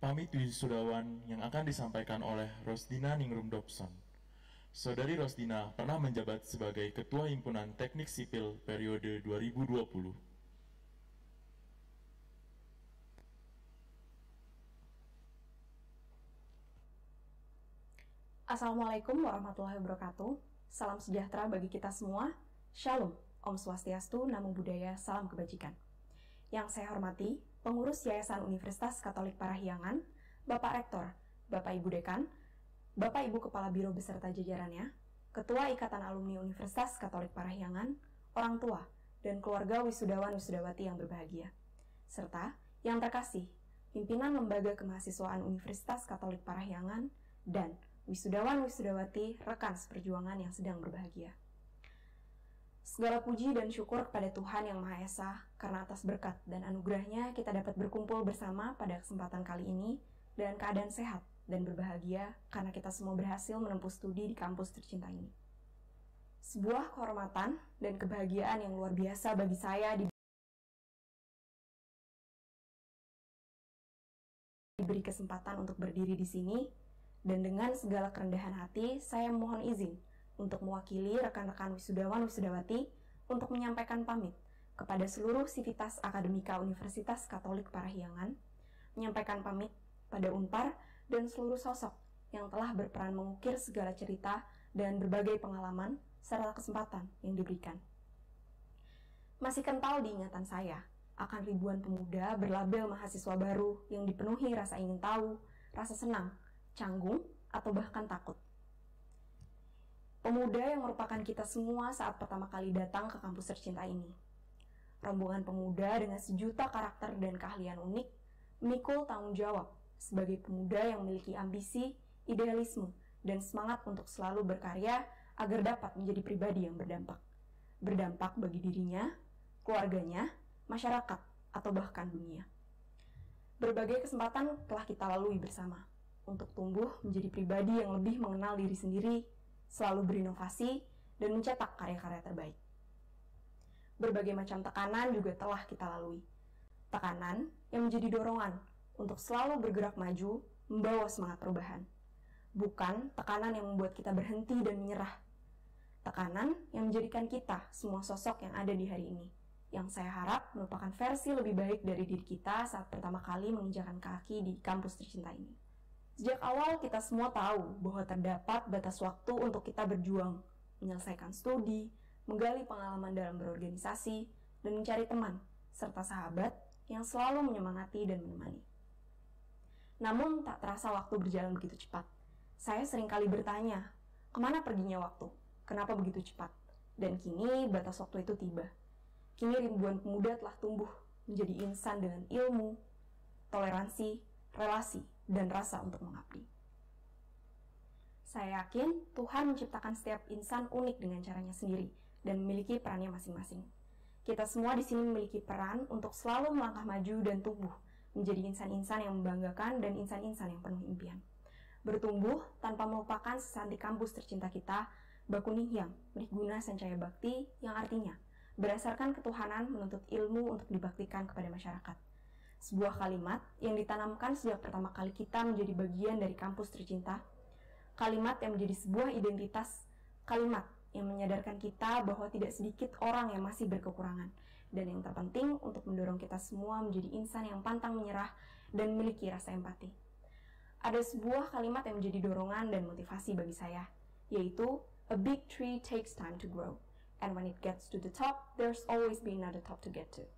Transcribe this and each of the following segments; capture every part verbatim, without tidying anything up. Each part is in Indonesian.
pamit wisudawan yang akan disampaikan oleh Rosdina Ningrum Dobson. Saudari Rosdina pernah menjabat sebagai Ketua Himpunan Teknik Sipil periode dua ribu dua puluh. Assalamualaikum warahmatullahi wabarakatuh. Salam sejahtera bagi kita semua. Shalom, Om Swastiastu, Namo Buddhaya, salam kebajikan. Yang saya hormati, pengurus Yayasan Universitas Katolik Parahyangan, Bapak Rektor, Bapak Ibu Dekan, Bapak Ibu Kepala Biro beserta jajarannya, Ketua Ikatan Alumni Universitas Katolik Parahyangan, orang tua, dan keluarga wisudawan-wisudawati yang berbahagia. Serta yang terkasih, pimpinan Lembaga Kemahasiswaan Universitas Katolik Parahyangan, dan wisudawan-wisudawati rekan seperjuangan yang sedang berbahagia. Segala puji dan syukur kepada Tuhan Yang Maha Esa, karena atas berkat dan anugerahnya kita dapat berkumpul bersama pada kesempatan kali ini dalam keadaan sehat dan berbahagia karena kita semua berhasil menempuh studi di kampus tercinta ini. Sebuah kehormatan dan kebahagiaan yang luar biasa bagi saya diberi kesempatan untuk berdiri di sini, dan dengan segala kerendahan hati saya mohon izin untuk mewakili rekan-rekan wisudawan-wisudawati untuk menyampaikan pamit kepada seluruh sivitas akademika Universitas Katolik Parahyangan, menyampaikan pamit pada Unpar dan seluruh sosok yang telah berperan mengukir segala cerita dan berbagai pengalaman serta kesempatan yang diberikan. Masih kental di ingatan saya akan ribuan pemuda berlabel mahasiswa baru yang dipenuhi rasa ingin tahu, rasa senang, canggung, atau bahkan takut. Pemuda yang merupakan kita semua saat pertama kali datang ke kampus tercinta ini. Rombongan pemuda dengan sejuta karakter dan keahlian unik, memikul tanggung jawab sebagai pemuda yang memiliki ambisi, idealisme, dan semangat untuk selalu berkarya agar dapat menjadi pribadi yang berdampak. Berdampak bagi dirinya, keluarganya, masyarakat, atau bahkan dunia. Berbagai kesempatan telah kita lalui bersama untuk tumbuh menjadi pribadi yang lebih mengenal diri sendiri, selalu berinovasi, dan mencetak karya-karya terbaik. Berbagai macam tekanan juga telah kita lalui. Tekanan yang menjadi dorongan untuk selalu bergerak maju, membawa semangat perubahan. Bukan tekanan yang membuat kita berhenti dan menyerah. Tekanan yang menjadikan kita semua sosok yang ada di hari ini, yang saya harap merupakan versi lebih baik dari diri kita saat pertama kali menginjakan kaki di kampus tercinta ini. Sejak awal kita semua tahu bahwa terdapat batas waktu untuk kita berjuang, menyelesaikan studi, menggali pengalaman dalam berorganisasi, dan mencari teman, serta sahabat yang selalu menyemangati dan menemani. Namun, tak terasa waktu berjalan begitu cepat. Saya seringkali bertanya, kemana perginya waktu? Kenapa begitu cepat? Dan kini batas waktu itu tiba. Kini ribuan pemuda telah tumbuh menjadi insan dengan ilmu, toleransi, relasi, dan rasa untuk mengabdi. Saya yakin Tuhan menciptakan setiap insan unik dengan caranya sendiri dan memiliki perannya masing-masing. Kita semua di sini memiliki peran untuk selalu melangkah maju dan tumbuh menjadi insan-insan yang membanggakan dan insan-insan yang penuh impian. Bertumbuh tanpa melupakan sesanti kampus tercinta kita, Baku Ninghyang, Nirguna Sancaya Bakti, yang artinya berdasarkan ketuhanan menuntut ilmu untuk dibaktikan kepada masyarakat. Sebuah kalimat yang ditanamkan sejak pertama kali kita menjadi bagian dari kampus tercinta, kalimat yang menjadi sebuah identitas, kalimat yang menyadarkan kita bahwa tidak sedikit orang yang masih berkekurangan, dan yang terpenting untuk mendorong kita semua menjadi insan yang pantang menyerah dan memiliki rasa empati. Ada sebuah kalimat yang menjadi dorongan dan motivasi bagi saya, yaitu a big tree takes time to grow, and when it gets to the top, there's always be another top to get to.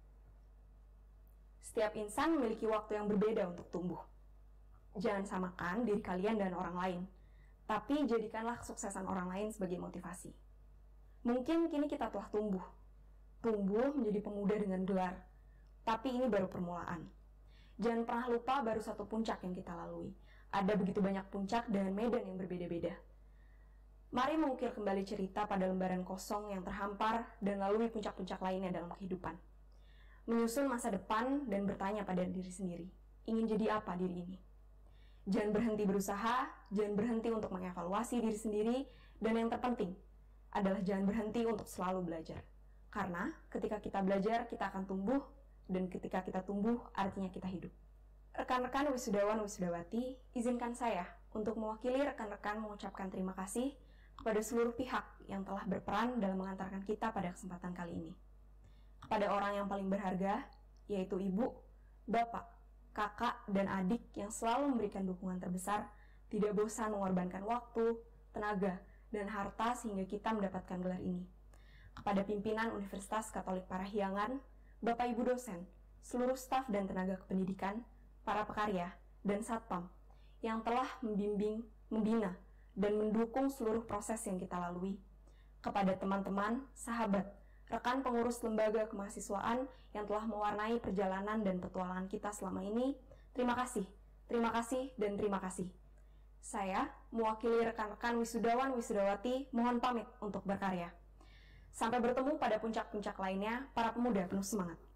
Setiap insan memiliki waktu yang berbeda untuk tumbuh. Jangan samakan diri kalian dan orang lain, tapi jadikanlah kesuksesan orang lain sebagai motivasi. Mungkin kini kita telah tumbuh, tumbuh menjadi pemuda dengan gelar, tapi ini baru permulaan. Jangan pernah lupa baru satu puncak yang kita lalui. Ada begitu banyak puncak dan medan yang berbeda-beda. Mari mengukir kembali cerita pada lembaran kosong yang terhampar dan lalui puncak-puncak lainnya dalam kehidupan. Menyusun masa depan dan bertanya pada diri sendiri, ingin jadi apa diri ini? Jangan berhenti berusaha, jangan berhenti untuk mengevaluasi diri sendiri, dan yang terpenting adalah jangan berhenti untuk selalu belajar. Karena ketika kita belajar, kita akan tumbuh, dan ketika kita tumbuh, artinya kita hidup. Rekan-rekan wisudawan wisudawati, izinkan saya untuk mewakili rekan-rekan mengucapkan terima kasih kepada seluruh pihak yang telah berperan dalam mengantarkan kita pada kesempatan kali ini. Kepada orang yang paling berharga, yaitu ibu, bapak, kakak, dan adik yang selalu memberikan dukungan terbesar, tidak bosan mengorbankan waktu, tenaga, dan harta sehingga kita mendapatkan gelar ini. Kepada pimpinan Universitas Katolik Parahyangan, Bapak Ibu dosen, seluruh staf dan tenaga kependidikan, para pekarya, dan satpam yang telah membimbing, membina, dan mendukung seluruh proses yang kita lalui. Kepada teman-teman, sahabat, rekan pengurus lembaga kemahasiswaan yang telah mewarnai perjalanan dan petualangan kita selama ini, terima kasih, terima kasih, dan terima kasih. Saya, mewakili rekan-rekan wisudawan wisudawati, mohon pamit untuk berkarya. Sampai bertemu pada puncak-puncak lainnya, para pemuda penuh semangat.